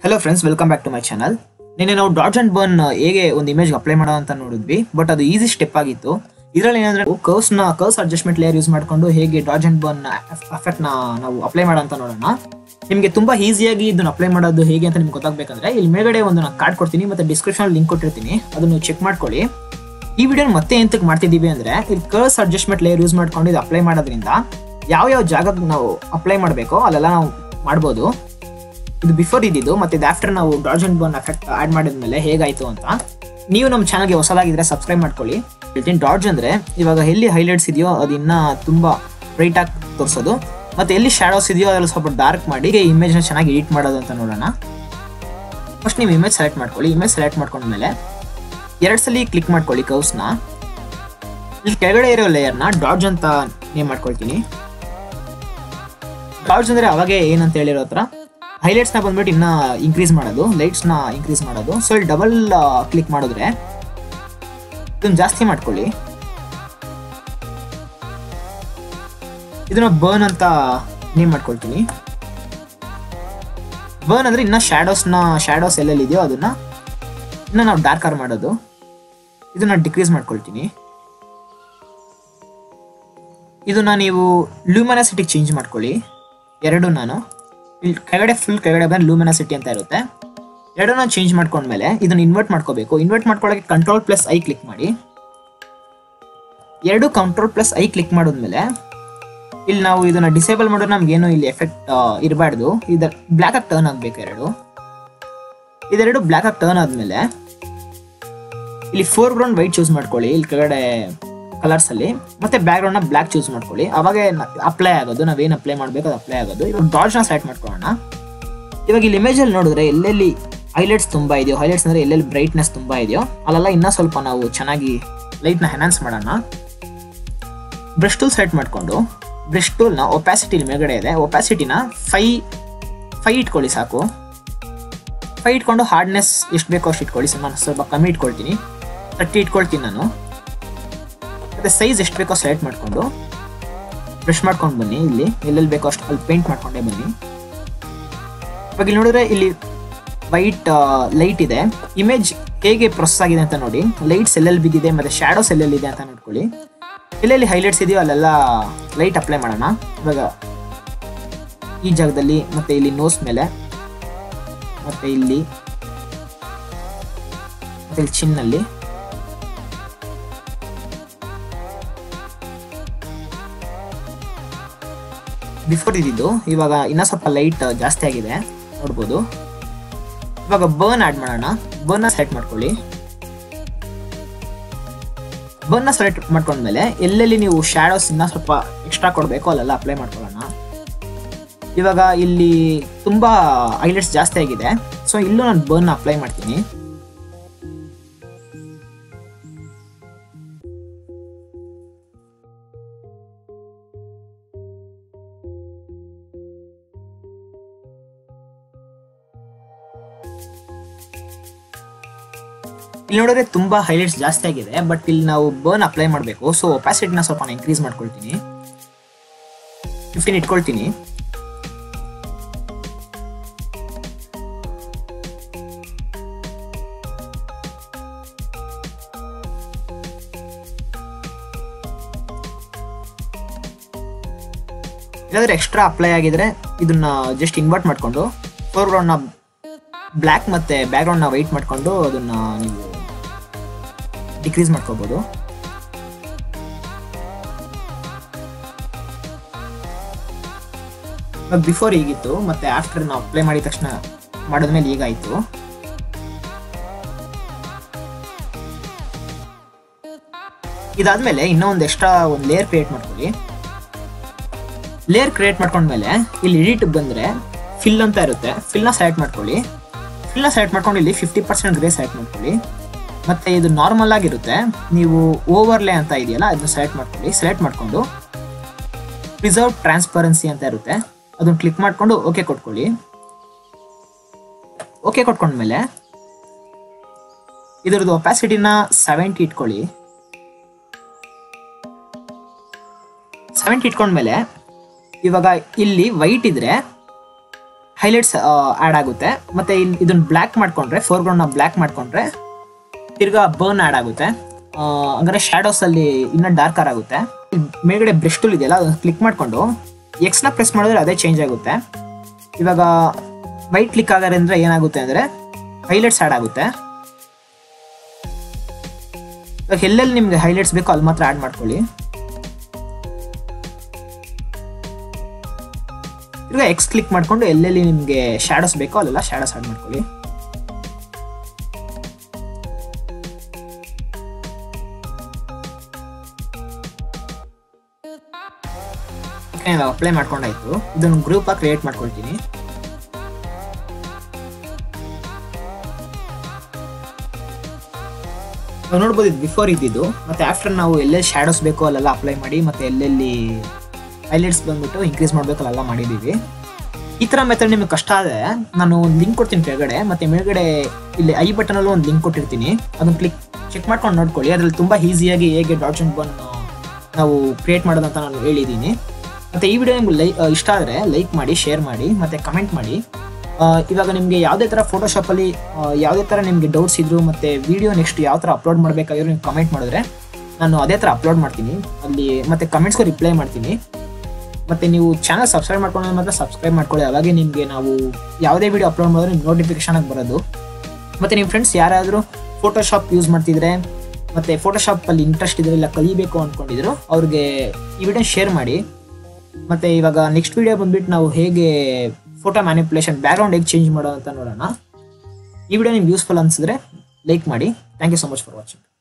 Hello friends, welcome back to my channel. ನಿನ್ನೆ ನಾವು dodge and burn ಹೇಗೆ ಒಂದು ಇಮೇಜ್ ಅಪ್ಲೈ ಮಾಡೋ ಅಂತ ನೋಡಿದ್ವಿ, ಬಟ್ ಅದು ಈಸಿ ಸ್ಟೆಪ್ ಆಗಿತ್ತು. ಇದರಲ್ಲಿ ಏನಂದ್ರೆ ಕರ್ವ್ಸ್ ಅಡ್ಜಸ್ಟ್ಮೆಂಟ್ ಲೇಯರ್ ಯೂಸ್ ಮಾಡ್ಕೊಂಡು ಹೇಗೆ ಡಾಡ್ಜ್ ಅಂಡ್ ಬರ್ನ್ ಎಫೆಕ್ಟ್ ನಾವು ಅಪ್ಲೈ ಮಾಡೋ ಅಂತ ನೋಡೋಣ. ನಿಮಗೆ ತುಂಬಾ ಈಸಿಯಾಗಿ ಇದನ್ನ ಅಪ್ಲೈ ಮಾಡೋದು ಹೇಗೆ ಅಂತ ನಿಮ್ಗೆ ಗೊತ್ತಾಗಬೇಕಂದ್ರೆ ಇಲ್ಲಿ ಮೇಲ್ಗಡೆ ಒಂದು ನಾನು ಕಾರ್ಡ್ ಕೊಡ್ತೀನಿ, ಮತ್ತೆ ಡಿಸ್ಕ್ರಿಪ್ಷನ್ ಲಿಂಕ್ ಕೊಟ್ಟಿರ್ತೀನಿ, ಅದನ್ನು ಚೆಕ್ ಮಾಡ್ಕೊಳ್ಳಿ. ಈ ವಿಡಿಯೋ ಮತ್ತೆ ಎಂತಕ್ಕೆ ಮಾಡ್ತಿದ್ದೀವಿ ಅಂದ್ರೆ ಇಲ್ಲಿ ಕರ್ವ್ಸ್ ಅಡ್ಜಸ್ಟ್ಮೆಂಟ್ ಲೇಯರ್ ಯೂಸ್ ಮಾಡ್ಕೊಂಡು ಇದು ಅಪ್ಲೈ ಮಾಡೋದ್ರಿಂದ ಯಾವ ಜಾಗಕ್ಕೆ ನಾವು ಅಪ್ಲೈ ಮಾಡಬೇಕೋ ಅಲ್ಲೆಲ್ಲ ನಾವು ಮಾಡ್ಬೋದು. ಇದು ಬಿಫೋರ್ ಇದ್ದಿದ್ದು, ಮತ್ತೆ ಇದು ಆಫ್ಟರ್ ನಾವು dodge and burn effect add ಮಾಡಿದ್ಮೇಲೆ ಹೇಗಾಯ್ತು ಅಂತ. ನೀವು ನಮ್ಮ ಚಾನಲ್ಗೆ ಹೊಸದಾಗಿದ್ರೆ ಸಬ್ಸ್ಕ್ರೈಬ್ ಮಾಡ್ಕೊಳ್ಳಿ. ಹೇಳ್ತೀನಿ, ಡಾಡ್ಜ್ ಅಂದ್ರೆ ಇವಾಗ ಎಲ್ಲಿ ಹೈಲೈಟ್ಸ್ ಇದೆಯೋ ಅದು ಇನ್ನ ತುಂಬಾ ಬ್ರೈಟ್ ಆಗಿ ತೋರಿಸೋದು, ಮತ್ತೆ ಎಲ್ಲಿ ಶಾಡೋಸ್ ಇದೆಯೋ ಅದ್ರಲ್ಲಿ ಸ್ವಲ್ಪ ಡಾರ್ಕ್ ಮಾಡಿ ಇಮೇಜ್ನ ಚೆನ್ನಾಗಿ ಎಡಿಟ್ ಮಾಡೋದು ಅಂತ ನೋಡೋಣ. ಫಸ್ಟ್ ನೀವು ಇಮೇಜ್ ಸೆಲೆಕ್ಟ್ ಮಾಡ್ಕೊಳ್ಳಿ. ಇಮೇಜ್ ಸೆಲೆಕ್ಟ್ ಮಾಡ್ಕೊಂಡ್ಮೇಲೆ 2 ಸಲ ಕ್ಲಿಕ್ ಮಾಡ್ಕೊಳ್ಳಿ ಕರ್ವ್ಸ್ನ. ಇಲ್ಲಿ ಕೆಳಗಡೆ ಇರೋ ಲೇಯರ್ನ ಡಾಡ್ಜ್ ಅಂತ ನೇಮ್ ಮಾಡ್ಕೊಳ್ತೀನಿ. ಡಾಡ್ಜ್ ಅಂದ್ರೆ ಅವಾಗೆ ಏನಂತ ಹೇಳಿರೋ ಹತ್ರ ಹೈಲೈಟ್ಸ್ನ ಬಂದ್ಬಿಟ್ಟು ಇನ್ನ ಇನ್ಕ್ರೀಸ್ ಮಾಡೋದು, ಲೈಟ್ಸ್ನ ಇನ್ಕ್ರೀಸ್ ಮಾಡೋದು. ಸೊ ಇಲ್ಲಿ ಡಬಲ್ ಕ್ಲಿಕ್ ಮಾಡಿದ್ರೆ ಇದನ್ನ ಜಾಸ್ತಿ ಮಾಡ್ಕೊಳ್ಳಿ. ಇದನ್ನ ಬರ್ನ್ ಅಂತ ನೇಮ್ ಮಾಡ್ಕೊಳ್ತೀನಿ. ಬರ್ನ್ ಅಂದ್ರೆ ಇನ್ನ ಶಾಡೋಸ್ ಎಲ್ಲೆಲ್ಲಿ ಇದೆಯೋ ಅದನ್ನ ಇನ್ನ ನಾವು ಡಾರ್ಕರ್ ಮಾಡೋದು. ಇದನ್ನ ಡಿಕ್ರೀಸ್ ಮಾಡ್ಕೊಳ್ತೀನಿ. ಇದನ್ನ ನೀವು ಲೂಮಿನಾಸಿಟಿ ಚೇಂಜ್ ಮಾಡ್ಕೊಳ್ಳಿ. ಎರಡು ನಾನು ಇಲ್ಲಿ ಫುಲ್ ಕೆಳಗಡೆ ಬಂದು ಲೂಮಿನಾಸಿಟಿ ಅಂತ ಇರುತ್ತೆ. ಎರಡನ್ನ ಚೇಂಜ್ ಮಾಡ್ಕೊಂಡ್ಮೇಲೆ ಇದನ್ನ ಇನ್ವರ್ಟ್ ಮಾಡ್ಕೋಬೇಕು. ಇನ್ವರ್ಟ್ ಮಾಡ್ಕೊಳ್ಳೋಕೆ Ctrl+I ಕ್ಲಿಕ್ ಮಾಡಿ. ಎರಡು Ctrl+I ಕ್ಲಿಕ್ ಮಾಡಿದ್ಮೇಲೆ ಇಲ್ಲಿ ನಾವು ಇದನ್ನ ಡಿಸೇಬಲ್ ಮಾಡಿದ್ರೆ ನಮ್ಗೇನು ಇಲ್ಲಿ ಎಫೆಕ್ಟ್ ಇರಬಾರ್ದು. ಇದು ಬ್ಲ್ಯಾಕ್ ಆಗಿ ಟರ್ನ್ ಆಗಬೇಕು. ಇದೆರಡು ಬ್ಲ್ಯಾಕ್ ಆಗಿ ಟರ್ನ್ ಆದ್ಮೇಲೆ ಇಲ್ಲಿ ಫೋರ್ಗ್ರೌಂಡ್ ವೈಟ್ ಚೂಸ್ ಮಾಡ್ಕೊಳ್ಳಿ. ಇಲ್ಲಿ ಕೆಳಗಡೆ ಕಲರ್ಸ್ ಅಲ್ಲಿ ಮತ್ತೆ ಬ್ಯಾಕ್ ಗ್ರೌಂಡ್ ನ ಬ್ಲ್ಯಾಕ್ ಚೂಸ್ ಮಾಡ್ಕೊಳ್ಳಿ. ಅವಾಗ ಅಪ್ಲೈ ಆಗೋದು, ನಾವೇನು ಅಪ್ಲೈ ಮಾಡಬೇಕು ಅದು ಅಪ್ಲೈ ಆಗೋದು. ಇವಾಗ ಡಾಡ್ಜ್ ನ ಸೆಲೆಕ್ಟ್ ಮಾಡ್ಕೊಳ್ಳೋಣ. ಇವಾಗ ಇಲ್ಲಿ ಇಮೇಜ್ ಅಲ್ಲಿ ನೋಡಿದ್ರೆ ಎಲ್ಲೆಲ್ಲಿ ಹೈಲೈಟ್ಸ್ ತುಂಬಾ ಇದೆಯೋ, ಹೈಲೈಟ್ಸ್ ಅಂದ್ರೆ ಎಲ್ಲೆಲ್ಲಿ ಬ್ರೈಟ್ನೆಸ್ ತುಂಬಾ ಇದೆಯೋ ಅಲ್ಲೆಲ್ಲ ಇನ್ನೂ ಸ್ವಲ್ಪ ನಾವು ಚೆನ್ನಾಗಿ ಲೈಟ್ ನ ಎನ್ಹಾನ್ಸ್ ಮಾಡೋಣ. ಬ್ರಷ್ ಟೂಲ್ ಸೆಲೆಕ್ಟ್ ಮಾಡ್ಕೊಂಡು ಬ್ರಷ್ ಟೂಲ್ ನ ಒಪಾಸಿಟಿ ಮೇಲ್ಗಡೆ ಇದೆ, ಒಪಾಸಿಟಿನ 5 ಇಟ್ಕೊಳ್ಳಿ ಸಾಕು. 5 ಇಟ್ಕೊಂಡು ಹಾರ್ಡ್ನೆಸ್ ಎಷ್ಟು ಬೇಕೋ ಅಷ್ಟು ಇಟ್ಕೊಳ್ಳಿ. ನಾನು ಸ್ವಲ್ಪ ಕಮ್ಮಿ ಇಟ್ಕೊಳ್ತೀನಿ, 30 ಇಟ್ಕೊಳ್ತೀನಿ ನಾನು. ಮತ್ತೆ ಸೈಜ್ ಎಷ್ಟು ಬೇಕೋ ಸೆಲೆಕ್ಟ್ ಮಾಡ್ಕೊಂಡು ಬ್ರಷ್ ಮಾಡ್ಕೊಂಡು ಬನ್ನಿ. ಇಲ್ಲಿ ಎಲ್ಲೆಲ್ಲಿ ಬೇಕೋ ಅಷ್ಟು ಅಲ್ಲಿ ಪೇಂಟ್ ಮಾಡ್ಕೊಂಡೇ ಬನ್ನಿ. ಇವಾಗ ಇಲ್ಲಿ ನೋಡಿದ್ರೆ ಇಲ್ಲಿ ವೈಟ್ ಲೈಟ್ ಇದೆ. ಇಮೇಜ್ ಹೇಗೆ ಪ್ರೊಸೆಸ್ ಆಗಿದೆ ಅಂತ ನೋಡಿ. ಲೈಟ್ಸ್ ಎಲ್ಲೆಲ್ಲಿ ಬಿದ್ದಿದೆ ಮತ್ತೆ ಶಾಡೋಸ್ ಎಲ್ಲೆಲ್ಲಿದೆ ಅಂತ ನೋಡ್ಕೊಳ್ಳಿ. ಎಲ್ಲೆಲ್ಲಿ ಹೈಲೈಟ್ಸ್ ಇದೆಯೋ ಅಲ್ಲೆಲ್ಲ ಲೈಟ್ ಅಪ್ಲೈ ಮಾಡೋಣ. ಇವಾಗ ಈ ಜಾಗದಲ್ಲಿ ಮತ್ತೆ ಇಲ್ಲಿ ನೋಸ್ ಮೇಲೆ ಮತ್ತೆ ಇಲ್ಲಿ ಚಿನ್ನಲ್ಲಿ ಬಿಫೋರ್ ಇದ್ದಿದ್ದು ಇವಾಗ ಇನ್ನೂ ಸ್ವಲ್ಪ ಲೈಟ್ ಜಾಸ್ತಿ ಆಗಿದೆ ನೋಡ್ಬೋದು. ಇವಾಗ ಬರ್ನ್ ಆಡ್ ಮಾಡೋಣ. ಬರ್ನ್ ಸೆಲೆಕ್ಟ್ ಮಾಡ್ಕೊಳ್ಳಿ. ಬರ್ನ್ ಸೆಲೆಕ್ಟ್ ಮಾಡ್ಕೊಂಡ್ಮೇಲೆ ಎಲ್ಲೆಲ್ಲಿ ನೀವು ಶಾಡೋಸ್ ಇನ್ನೂ ಸ್ವಲ್ಪ ಎಕ್ಸ್ಟ್ರಾ ಕೊಡಬೇಕು ಅಲ್ಲೆಲ್ಲ ಅಪ್ಲೈ ಮಾಡ್ಕೊಳ್ಳೋಣ. ಇವಾಗ ಇಲ್ಲಿ ತುಂಬಾ ಹೈಲೈಟ್ಸ್ ಜಾಸ್ತಿ ಆಗಿದೆ, ಸೊ ಇಲ್ಲೂ ನಾನು ಬರ್ನ್ ಅಪ್ಲೈ ಮಾಡ್ತೀನಿ. ಇಲ್ಲಿ ನೋಡಿದ್ರೆ ತುಂಬಾ ಹೈಲೈಟ್ಸ್ ಜಾಸ್ತಿ ಆಗಿದೆ, ಬಟ್ ಇಲ್ಲಿ ನಾವು ಬರ್ನ್ ಅಪ್ಲೈ ಮಾಡಬೇಕು. ಸೊ ಒಪಾಸಿಟಿನ ಸ್ವಲ್ಪ ಇನ್ಕ್ರೀಸ್ ಮಾಡ್ಕೊಳ್ತೀನಿ, 15 ಇಟ್ಕೊಳ್ತೀನಿ. ಇಲ್ಲಾಂದ್ರೆ ಎಕ್ಸ್ಟ್ರಾ ಅಪ್ಲೈ ಆಗಿದ್ರೆ ಇದನ್ನ ಜಸ್ಟ್ ಇನ್ವರ್ಟ್ ಮಾಡ್ಕೊಂಡು ಫೋರ್ಗ್ರೌಂಡ್ ನ ಬ್ಲ್ಯಾಕ್ ಮತ್ತೆ ಬ್ಯಾಕ್ ಗ್ರೌಂಡ್ ನ ವೈಟ್ ಮಾಡ್ಕೊಂಡು ಅದನ್ನ ನೀವು ಡಿಕ್ರೀಸ್ ಮಾಡ್ಕೋಬಹುದು. ಬಿಫೋರ್ ಹೀಗಿತ್ತು, ಮತ್ತೆ ಆಫ್ಟರ್ ನಾವು ಅಪ್ಲೈ ಮಾಡಿದ ತಕ್ಷಣ ಮಾಡಿದ್ಮೇಲೆ ಹೀಗಾಯ್ತು. ಇದಾದ್ಮೇಲೆ ಇನ್ನೂ ಒಂದು ಎಕ್ಸ್ಟ್ರಾ ಒಂದು ಲೇಯರ್ ಕ್ರಿಯೇಟ್ ಮಾಡ್ಕೊಳ್ಳಿ. ಲೇಯರ್ ಕ್ರಿಯೇಟ್ ಮಾಡ್ಕೊಂಡ್ಮೇಲೆ ಇಲ್ಲಿ ಎಡಿಟ್ ಬಂದ್ರೆ ಫಿಲ್ ಅಂತ ಇರುತ್ತೆ. ಫಿಲ್ನ ಸೆಲೆಕ್ಟ್ ಮಾಡ್ಕೊಳ್ಳಿ. ಫಿಲ್ನ ಸೆಲೆಕ್ಟ್ ಮಾಡ್ಕೊಂಡು ಇಲ್ಲಿ 50% ಗ್ರೇ ಸೆಲೆಕ್ಟ್ ಮಾಡ್ಕೊಳ್ಳಿ. ಮತ್ತೆ ಇದು ನಾರ್ಮಲ್ ಆಗಿರುತ್ತೆ. ನೀವು ಓವರ್ಲೇ ಅಂತ ಇದೆಯಲ್ಲ ಅದನ್ನ ಸೆಲೆಕ್ಟ್ ಮಾಡ್ಕೊಳ್ಳಿ. ಸೆಲೆಕ್ಟ್ ಮಾಡ್ಕೊಂಡು ಪ್ರಿಸರ್ವ್ ಟ್ರಾನ್ಸ್ಪರೆನ್ಸಿ ಅಂತ ಇರುತ್ತೆ, ಅದನ್ನ ಕ್ಲಿಕ್ ಮಾಡ್ಕೊಂಡು ಓಕೆ ಕೊಟ್ಕೊಳ್ಳಿ. ಓಕೆ ಕೊಟ್ಕೊಂಡ್ಮೇಲೆ ಇದರದ್ದು ಒಪಾಸಿಟಿನ 70 ಇಟ್ಕೊಳ್ಳಿ. 70 ಇಟ್ಕೊಂಡ್ಮೇಲೆ ಇವಾಗ ಇಲ್ಲಿ ವೈಟ್ ಇದ್ರೆ ಹೈಲೈಟ್ಸ್ ಆ್ಯಡ್ ಆಗುತ್ತೆ. ಮತ್ತು ಇಲ್ಲಿ ಇದನ್ನು ಬ್ಲ್ಯಾಕ್ ಮಾಡಿಕೊಂಡ್ರೆ, ಫೋರ್ಗ್ರೌಂಡ್ನ ಬ್ಲ್ಯಾಕ್ ಮಾಡಿಕೊಂಡ್ರೆ ತಿರ್ಗಾ ಬರ್ನ್ ಆ್ಯಡ್ ಆಗುತ್ತೆ. ಹಂಗಾರೆ ಶ್ಯಾಡೋಸಲ್ಲಿ ಇನ್ನೂ ಡಾರ್ಕರ್ ಆಗುತ್ತೆ. ಮೇಲ್ಗಡೆ ಬ್ರಷ್ ಟೂಲ್ ಇದೆಯಲ್ಲ, ಅದನ್ನು ಕ್ಲಿಕ್ ಮಾಡಿಕೊಂಡು ಎಕ್ಸ್ನ ಪ್ರೆಸ್ ಮಾಡಿದ್ರೆ ಅದೇ ಚೇಂಜ್ ಆಗುತ್ತೆ. ಇವಾಗ ವೈಟ್ ಕ್ಲಿಕ್ ಆಗೋದ್ರಿಂದ ಏನಾಗುತ್ತೆ ಅಂದರೆ ಹೈಲೈಟ್ಸ್ ಆ್ಯಡ್ ಆಗುತ್ತೆ. ಇವಾಗ ಎಲ್ಲೆಲ್ಲಿ ನಿಮಗೆ ಹೈಲೈಟ್ಸ್ ಬೇಕೋ ಅಲ್ಲಿ ಮಾತ್ರ ಆ್ಯಡ್ ಮಾಡ್ಕೊಳ್ಳಿ. ಈಗ ಎಕ್ಸ್ ಕ್ಲಿಕ್ ಮಾಡಿಕೊಂಡು ಎಲ್ಲೆಲ್ಲಿ ನಿಮಗೆ ಶ್ಯಾಡೋಸ್ ಬೇಕೋ ಅಲ್ಲೆಲ್ಲ ಶ್ಯಾಡೋಸ್ ಆ್ಯಡ್ ಮಾಡ್ಕೊಳ್ಳಿ. ಅಪ್ಲೈ ಮಾಡ್ಕೊಂಡಾಯ್ತು. ಇದನ್ನು ಗ್ರೂಪ್ ಆಗಿ ಕ್ರಿಯೇಟ್ ಮಾಡ್ಕೊಳ್ತೀನಿ. ನಾವು ನೋಡ್ಬೋದು ಇದು ಬಿಫೋರ್ ಇದ್ದಿದ್ದು, ಮತ್ತೆ ಆಫ್ಟರ್ ನಾವು ಎಲ್ಲೆಲ್ಲಿ ಶ್ಯಾಡೋಸ್ ಬೇಕೋ ಅಲ್ಲೆಲ್ಲ ಅಪ್ಲೈ ಮಾಡಿ, ಮತ್ತೆ ಎಲ್ಲೆಲ್ಲಿ ಹೈಲೈಟ್ಸ್ ಬಂದ್ಬಿಟ್ಟು ಇನ್ಕ್ರೀಸ್ ಮಾಡಬೇಕು ಅಲ್ಲೆಲ್ಲ ಮಾಡಿದ್ದೀವಿ. ಈ ಥರ ಮೆಥಡ್ ನಿಮಗೆ ಕಷ್ಟ ಆದರೆ ನಾನು ಒಂದು ಲಿಂಕ್ ಕೊಡ್ತೀನಿ ಕೆಳಗಡೆ, ಮತ್ತು ಮೇಲ್ಗಡೆ ಇಲ್ಲಿ ಐ ಬಟನಲ್ಲೂ ಒಂದು ಲಿಂಕ್ ಕೊಟ್ಟಿರ್ತೀನಿ. ಅದನ್ನು ಚೆಕ್ ಮಾಡ್ಕೊಂಡು ನೋಡ್ಕೊಳ್ಳಿ. ಅದರಲ್ಲಿ ತುಂಬ ಈಸಿಯಾಗಿ ಹೇಗೆ ಡಾಟ್ಸ್ ಅಂಡ್ ಬನ್ ನಾವು ಕ್ರಿಯೇಟ್ ಮಾಡೋದಂತ ನಾನು ಹೇಳಿದ್ದೀನಿ. ಮತ್ತು ಈ ವಿಡಿಯೋ ನಿಮ್ಗೆ ಇಷ್ಟ ಆದರೆ ಲೈಕ್ ಮಾಡಿ, ಶೇರ್ ಮಾಡಿ, ಮತ್ತು ಕಮೆಂಟ್ ಮಾಡಿ. ಇವಾಗ ನಿಮಗೆ ಯಾವುದೇ ಥರ ಫೋಟೋಶಾಪಲ್ಲಿ ಯಾವುದೇ ಥರ ನಿಮಗೆ ಡೌಟ್ಸ್ ಇದ್ರು, ಮತ್ತು ವಿಡಿಯೋ ನೆಕ್ಸ್ಟ್ ಯಾವ ಥರ ಅಪ್ಲೋಡ್ ಮಾಡಬೇಕಾಗಿರೋ ನೀವು ಕಮೆಂಟ್ ಮಾಡಿದ್ರೆ ನಾನು ಅದೇ ಥರ ಅಪ್ಲೋಡ್ ಮಾಡ್ತೀನಿ ಅಲ್ಲಿ, ಮತ್ತು ಕಮೆಂಟ್ಸ್ಗೂ ರಿಪ್ಲೈ ಮಾಡ್ತೀನಿ. ಮತ್ತು ನೀವು ಚಾನಲ್ ಸಬ್ಸ್ಕ್ರೈಬ್ ಮಾಡ್ಕೊಂಡ್ರೆ ಮಾತ್ರ ಸಬ್ಸ್ಕ್ರೈಬ್ ಮಾಡ್ಕೊಳ್ಳಿ. ಅವಾಗೆ ನಿಮಗೆ ನಾವು ಯಾವುದೇ ವಿಡಿಯೋ ಅಪ್ಲೋಡ್ ಮಾಡಿದ್ರೆ ನಿಮ್ಗೆ ನೋಟಿಫಿಕೇಶನ್ ಆಗಿ ಬರೋದು. ಮತ್ತು ನಿಮ್ಮ ಫ್ರೆಂಡ್ಸ್ ಯಾರಾದರೂ ಫೋಟೋಶಾಪ್ ಯೂಸ್ ಮಾಡ್ತಿದ್ರೆ ಮತ್ತು ಫೋಟೋಶಾಪಲ್ಲಿ ಇಂಟ್ರೆಸ್ಟ್ ಇದ್ರೆ, ಇಲ್ಲ ಕಲಿಬೇಕು ಅಂದ್ಕೊಂಡಿದ್ರು, ಅವ್ರಿಗೆ ಈ ವಿಡಿಯೋ ಶೇರ್ ಮಾಡಿ. ಮತ್ತು ಇವಾಗ ನೆಕ್ಸ್ಟ್ ವಿಡಿಯೋ ಬಂದುಬಿಟ್ಟು ನಾವು ಹೇಗೆ ಫೋಟೋ ಮ್ಯಾನಿಪುಲೇಷನ್ ಬ್ಯಾಕ್ಗ್ರೌಂಡ್ ಹೇಗೆ ಚೇಂಜ್ ಮಾಡೋ ಅಂತ ನೋಡೋಣ. ಈ ವಿಡಿಯೋ ನಿಮ್ಗೆ ಯೂಸ್ಫುಲ್ ಅನಿಸಿದ್ರೆ ಲೈಕ್ ಮಾಡಿ. Thank you so much for watching.